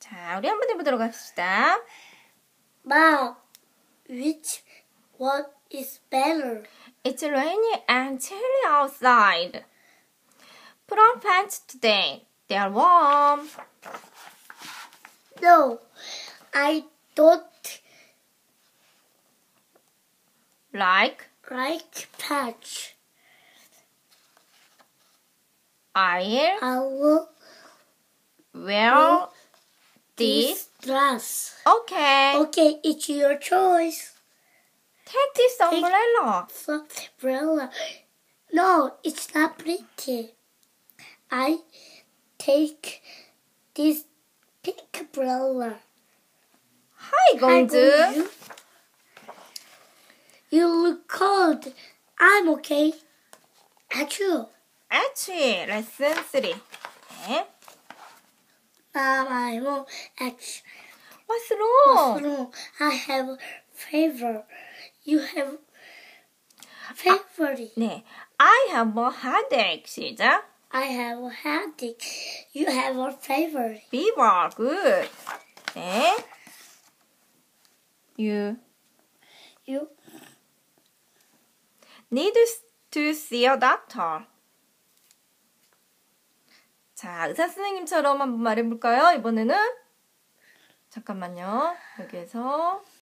자, 우리 한번 해보도록 합시다. Mom, which one is better? It's rainy and chilly outside. Put on pants today. They are warm. No, I don't Like pants. I'll I'll wear this. dress. Okay. Okay, it's your choice. Take this umbrella. Umbrella. No, it's not pretty. I take this pink umbrella. Hi, 공주. You look cold. I'm okay. Achoo. Actually, lesson 3. 네. I'm achoo. What's wrong? What's wrong? I have a fever. You have fever. 네. I have a headache. 시작. I have a headache. You have a fever. Fever. Good. 네. You need to see a doctor. 자, 의사 선생님처럼 한번 말해볼까요? 이번에는 잠깐만요. 여기에서